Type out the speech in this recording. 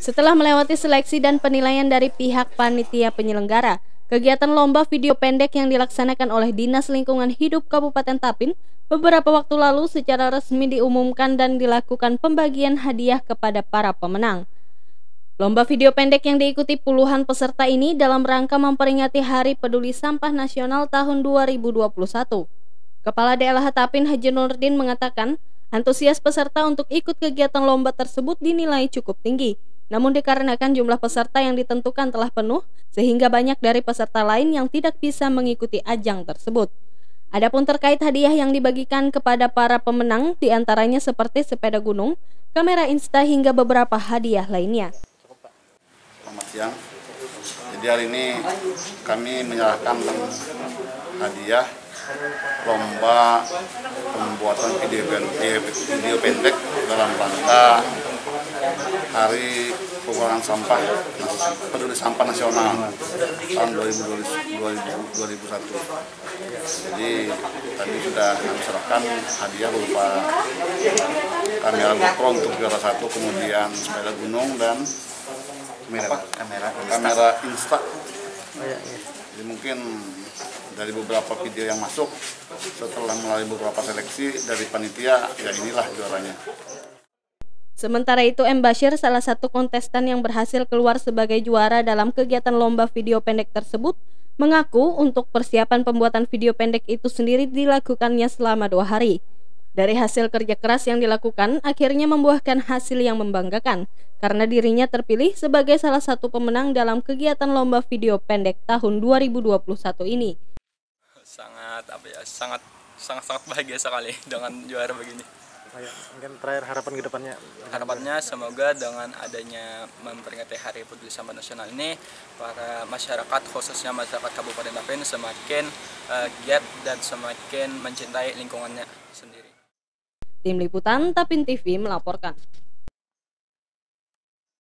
Setelah melewati seleksi dan penilaian dari pihak panitia penyelenggara, kegiatan lomba video pendek yang dilaksanakan oleh Dinas Lingkungan Hidup Kabupaten Tapin beberapa waktu lalu secara resmi diumumkan dan dilakukan pembagian hadiah kepada para pemenang. Lomba video pendek yang diikuti puluhan peserta ini dalam rangka memperingati Hari Peduli Sampah Nasional tahun 2021. Kepala DLH Tapin Haji Nurdin mengatakan, antusias peserta untuk ikut kegiatan lomba tersebut dinilai cukup tinggi. Namun dikarenakan jumlah peserta yang ditentukan telah penuh, sehingga banyak dari peserta lain yang tidak bisa mengikuti ajang tersebut. Adapun terkait hadiah yang dibagikan kepada para pemenang, diantaranya seperti sepeda gunung, kamera Insta hingga beberapa hadiah lainnya. Selamat siang. Jadi hari ini kami menyerahkan hadiah lomba pembuatan video pendek dalam rangka Hari Pengurangan Sampah Peduli Sampah Nasional tahun 2021. Jadi tadi sudah kami serahkan hadiah berupa kamera GoPro untuk juara 1, kemudian sepeda gunung dan kamera Insta. Jadi mungkin dari beberapa video yang masuk setelah melalui beberapa seleksi dari panitia, ya inilah juaranya. Sementara itu, M. Bashir, salah satu kontestan yang berhasil keluar sebagai juara dalam kegiatan lomba video pendek tersebut, mengaku untuk persiapan pembuatan video pendek itu sendiri dilakukannya selama 2 hari. Dari hasil kerja keras yang dilakukan, akhirnya membuahkan hasil yang membanggakan, karena dirinya terpilih sebagai salah satu pemenang dalam kegiatan lomba video pendek tahun 2021 ini. Sangat bahagia sekali dengan juara begini. Mungkin terakhir harapan ke depannya? Harapannya semoga dengan adanya memperingati Hari Peduli Sampah Nasional ini, para masyarakat, khususnya masyarakat Kabupaten Tapin, semakin giat dan semakin mencintai lingkungannya sendiri. Tim Liputan Tapin TV melaporkan.